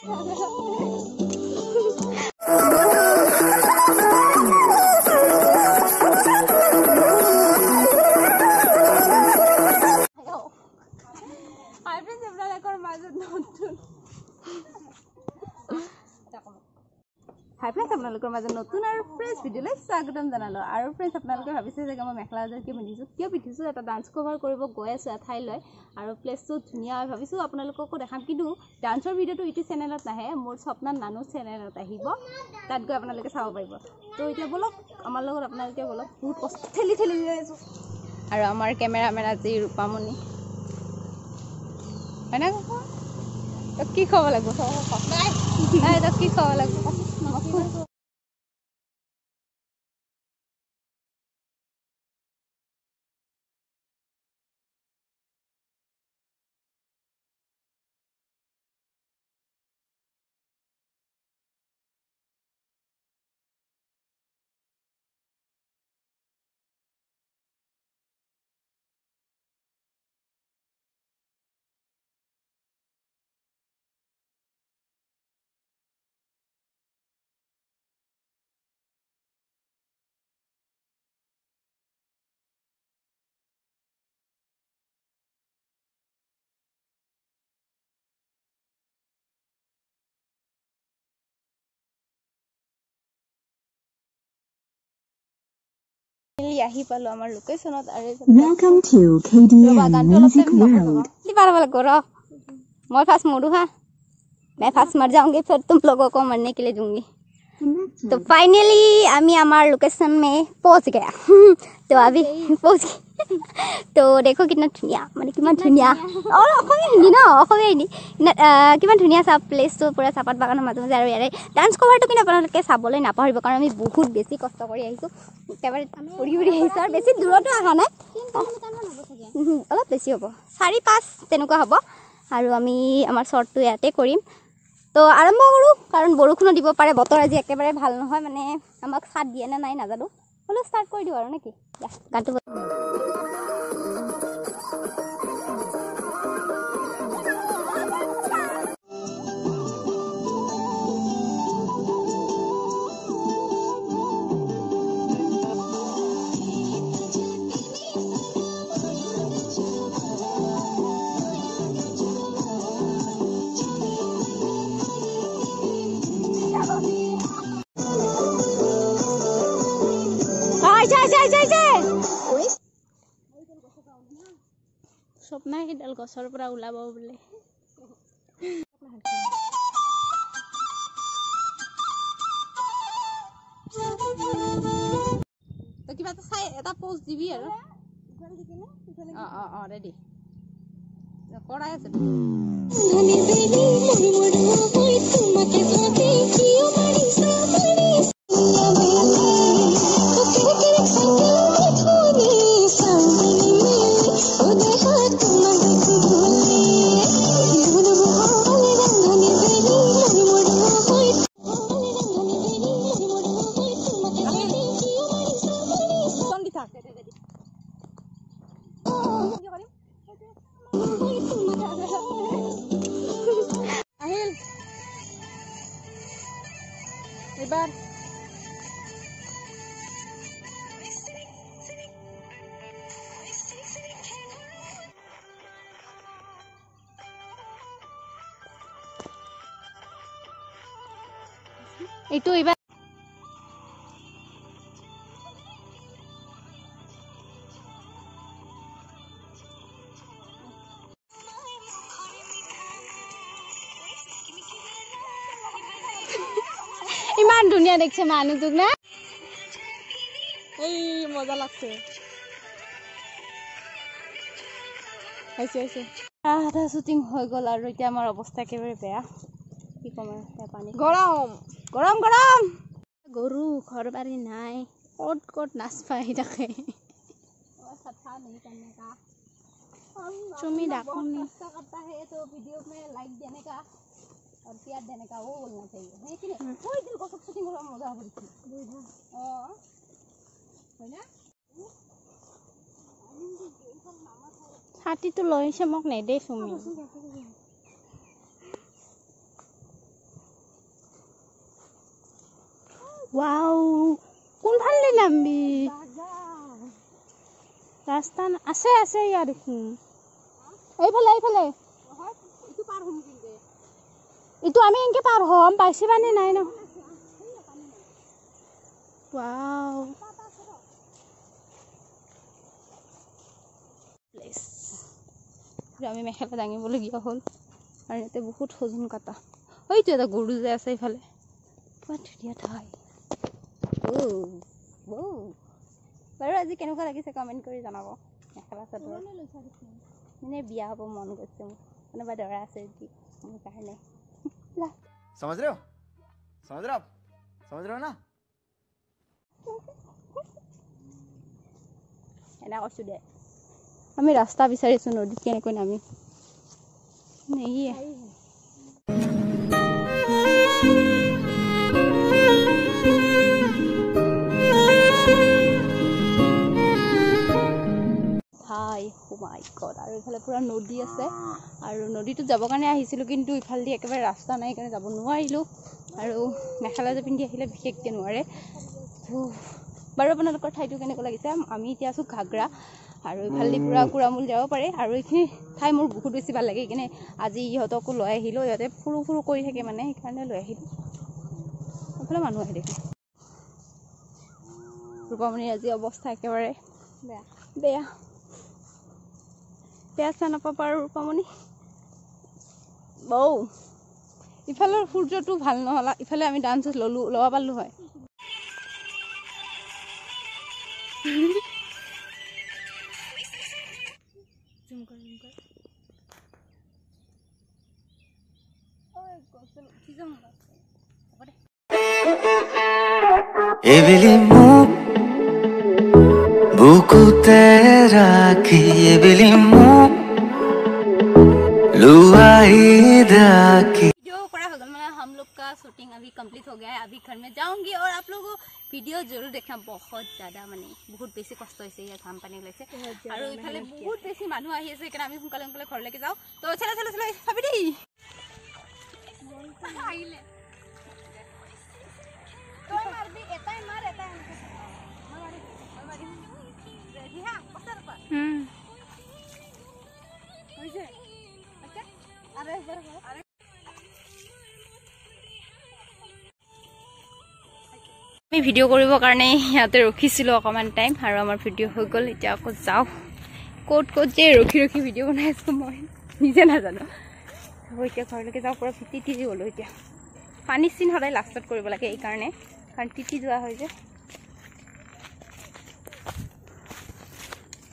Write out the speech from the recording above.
Hi friends আপোনালোকৰ মাজত নতুন আৰু ফ্ৰেছ ভিডিঅ'লৈ স্বাগতম জনালো আৰু ফ্ৰেন্ডছ আপোনালোকে ভাবিছে যে মই মেখেলা চাদৰ কিয় পিন্ধিছো এটা ডান্স কভাৰ কৰিব গৈ আছো এঠাইলৈ আৰু প্লেসটো ধুনিয়া ভাবিছো আপোনালোককো দেখাম কিন্তু ডান্সৰ ভিডিঅ'টো ইটো চেনেলত নাহে মোৰ স্বপ্না নানু চেনেলত আহিব তাত গৈ আপোনালোকে চাব পাৰিব তো এতিয়া বলক আমাৰ লগত আপোনালোকে বলক বহুত কষ্ট ঠেলি গৈ আছো আৰু আমাৰ কেমেৰামেন আজি ৰূপামণি হয়না তো কি খাব লাগিব নাই তো কি খাব লাগিব আহি পালো আমাৰ লোকেশনত আৰু Welcome to KDM Music World. मैं फर्स्ट मोड़ू हाँ मैं फर्स्ट मर जाऊंगी फिर तुम लोगों को मरने के लिए दूंगी तो फाइनली अमी हमारे लोकेशन में पहुंच गया तो अभी पहुंच गए तो देखो कितना धुनिया माने कितना धुनिया और অসমীয়া হিন্দি ন অসমীয়া হিন্দি কিমান ধুনিয়া सा প্লেস তো পুরা চাপাত বাগানৰ মাজে মাজে আৰু ইয়াৰে ডান্স কভাৰটো কিন্তু আপোনালোকে চাবলৈ নাপাহৰিব কাৰণ আমি বহুত বেছি কষ্ট কৰি আহিছো একেবাৰে ফুৰি আহিছো আৰু বেছি দূৰতো আহা নাই অলপ বেছি হ'ব 4-5 তেনেকুৱা হ'ব আৰু আমি আমাৰ শৰ্টটো ইয়াতে কৰিম তো আৰম্ভ কৰো কাৰণ বৰষুণ দিব পাৰে বতৰ আজি একেবাৰে ভাল নহয় মানে আমাক সাথ দিয়ে না নাই নাজানো হলো স্টাৰ্ট কৰি দিও আৰু নেকি গানটো স্বপ্না এডাল গছৰ পৰা ওলাব বোলে তো কিবা চাই এটা পোজ দিবি আৰু ৰেডি কৰাই আছে এবার এইটো এবার ইমান ধুনিয়া দেখছে মানুহটোক না এই মজা লাগছে আইছে আধা শুটিং হৈ গল আৰু এতিয়া আমাৰ অৱস্থা একেবাৰে বেয়া কি কম আৰু পানী গৰম গৰু ঘৰ বাৰী নাই কত নাচ পাই থাকে তুমি ডাকো নি करता है तो वीडियो में लाइक देने का और प्यार देने का वो बोलना चाहिए है कि नहीं कोई दिल को सब शूटिंग में मजा आ रही थी है ना हाथी तो लइसे मक नै दे सुमी ৱাও কোনফালে নামবি ৰাস্তা আছে আছে ইয়া দেখোন এইফালে এইফালে ইটো আমি এনেকে পাৰ হ'ম পাইছি মানে নাই ন ৱাও প্লেচ আমি মেখেলা দাঙিবলগীয়া হ'ল আৰু ইয়াতে বহুত সজুন কাটা হয়তো এটা গৰু যে আছে এইফালে কিমান ধুনীয়া ঠাই বাৰু আজি কেনেকুৱা লাগিছে কমেণ্ট কৰি জনাব মেখেলা চাদৰ মানে বিয়া হ'ব মন গৈছে মোৰ কোনোবা দৰা আছে যদি মোৰ কাৰণে समझ रहे हो ना এনে কৈছোঁ দে আমি ৰাস্তা বিচাৰিছোঁ নদীত কেনেকৈ নামি নেহিয়ে হাই ও মাই গড আৰু ইফালে পুৰা নদী আছে আৰু নদীটো যাবৰ কাৰণে আহিছিলোঁ কিন্তু ইফালেদি একেবাৰে ৰাস্তা নাই কাৰণে যাব নোৱাৰিলোঁ আৰু মেখেলা যে পিন্ধি আহিলে বিশেষকৈ নোৱাৰে বাৰু আপোনালোকৰ ঠাইটো কেনেকুৱা লাগিছে আমি এতিয়া আছোঁ ঘাগৰা আৰু ইফালেদি পুৰা কুৰামূল যাব পাৰে আৰু এইখিনি ঠাই মোৰ বহুত বেছি ভাল লাগে সেইকাৰণে আজি ইহঁতকো লৈ আহিলোঁ ইহঁতে ফুৰু ফুৰু কৰি থাকে মানে সেইকাৰণে লৈ আহিলোঁ এইফালে মানুহ আহি দেখি ৰূপামণিৰ আজি অৱস্থা একেবাৰে বেয়া চা নাপাবা আৰু ৰূপামণি বৌ ইফালৰ সূৰ্যটো ভাল নহ'লা ইফালে আমি ডান্স ল'ব পাৰলোঁ হয় Ebilimu buku teraki ebilimu luai daki video पूरा हो गया मतलब हम लोग का शूटिंग अभी कंप्लीट हो गया है अभी घर में जाऊंगी और आप लोगों को वीडियो जरूर देखना बहुत ज़्यादा माने बहुत बेसी कष्ट হৈছে ইয়া ধান পানী ওলাইছে আৰু ইফালে বহুত বেছি মানুহ আহি আছে কাৰণ আমি সোনকালে সোনকালে ঘৰলৈকে যাওঁ তো চলা ভাবি দেই আহিলে তই মাৰবি এটাই মাৰ এটাই মাৰিম ৰেডি হা পছৰ পা হৈছে ওকে আরে আরে আমি ভিডিও কৰিবৰ কাৰণে ইয়াতে ৰখিছিলোঁ অকমান টাইম আৰু আমাৰ ভিডিও হৈ গ'ল এতিয়া আকৌ যাওঁ ক'ত যে ৰখি ভিডিও বনাই আছোঁ মই নিজে নাজানো এতিয়া ঘৰলৈকে যাওঁ পুৰা তিতি গ'লোঁ এতিয়া পানী চিন সদায় লাষ্টত কৰিব লাগে এইকাৰণে কাৰণ তিতি যোৱা হয় যে